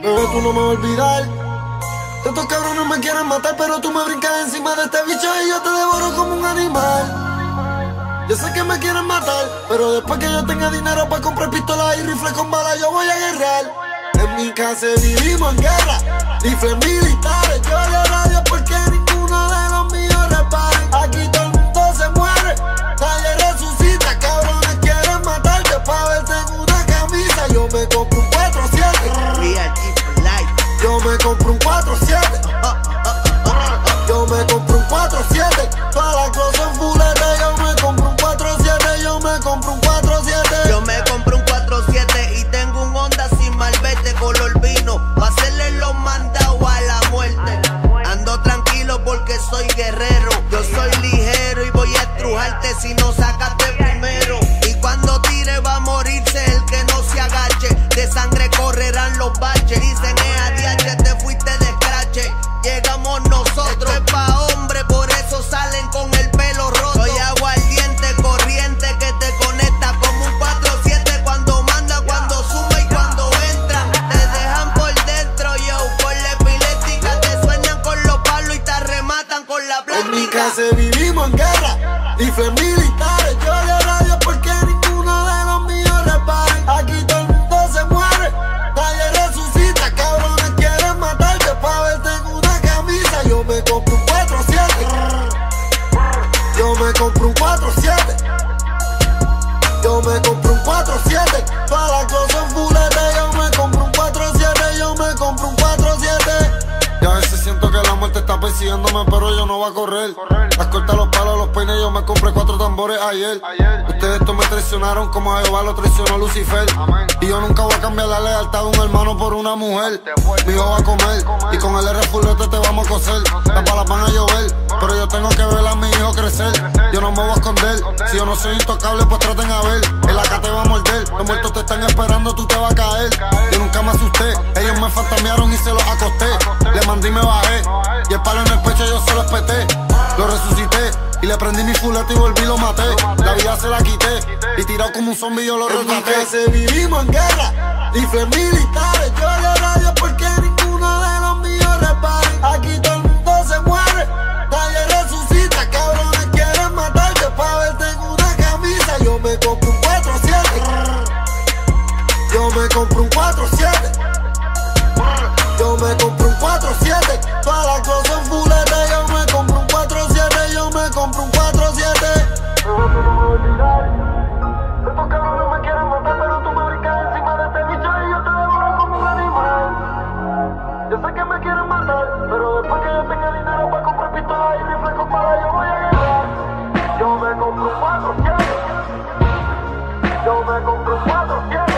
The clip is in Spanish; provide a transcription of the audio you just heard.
Bebé, tú no me vas a olvidar. Estos cabrones me quieren matar, pero tú me brincas encima de este bicho y yo te devoro como un animal. Yo sé que me quieren matar, pero después que yo tenga dinero para comprar pistolas y rifles con balas, yo voy a guerrear. En mi casa vivimos en guerra, rifles militares. Yo le radio porque ninguno de los míos reparen. Aquí todo el mundo se muere, nadie resucita. Cabrones quieren matarte pa' verte en una camisa. Yo me compro un 4-7. Yo me compro un 4-7. Yo me compro un 4-7. Todas las cosas fulete. Yo me compro un 4-7. Yo me compro un 4-7. Yo me compro un 4-7 y tengo un Honda sin malvete color vino pa' hacerle los mandados a la muerte. Ando tranquilo porque soy guerrero. Yo soy ligero y voy a estrujarte si no sacaste primero. Y cuando tire va a morirse el que no se agache. De sangre correrán los baches. Dicen ADH, te fuiste de escrache. Llegamos nosotros, esto es pa' hombre, por eso salen con el pelo roto. Soy aguardiente, corriente que te conecta como un 4-7. Cuando manda, cuando sube y cuando entra, te dejan por dentro, yo, por la epiléptica. Te sueñan con los palos y te rematan con la plástica. En mi casa vivimos en guerra, rifles militares. Yo le radio porque ninguno de los míos reparen. Aquí todo el mundo se muere, nadie resucita. Cabrones quieren matarte pa' verte en una camisa. Yo me compro un 4-7. Yo me compro un 4-7. Yo me compro un 4-7. Todas las cosas fulete. Yo me compro un 4-7. Yo me compro un 4-7. Y a veces siento que la muerte está persiguiéndome, pero yo no voy a correr. Las cortas, los palos, los peines, yo me compré 4 tambores ayer. Ustedes estos me traicionaron como a Jehová lo traicionó Lucifer. Y yo nunca voy a cambiar la lealtad de un hermano por una mujer. Mi hijo va a comer y con el R fulete te vamos a coser. Las balas van a llover, pero yo tengo que ver a mi hijo crecer. Yo no me voy a esconder, si yo no soy intocable pues traten a ver. El AK te va a morder, los muertos te están esperando, tú te vas a caer. Yo nunca me asusté, ellos me fantasmearon y se los acosté. Le mandé y me bajé, y el palo en el pecho yo se lo espeté. Lo resucité y le prendí mi fulete y volví y lo maté. La vida se la quité y tirado como un zombie yo lo retraté. En mi casa vivimos en guerra, rifles militares. Yo le radio porque ninguno de los míos reparen. Aquí todo el mundo se muere, nadie resucita. Cabrones quieren matarte pa' verte en una camisa. Yo me compro un 4-7. Yo me compro un 4-7. Yo me compro un 4-7. Todas las cosas fulete. Yo me compro un 4-7. Yo me compro un 4-7. No me voy a olvidar. Estos cabrones me quieren matar, pero tú me brincas encima de este bicho y yo te devoro como un animal. Yo sé que me quieren matar, pero después que yo tenga dinero para comprar pistolas y rifles con balas, yo voy a guerrear. Yo me compro un 4-7. Yo me compro un 4-7.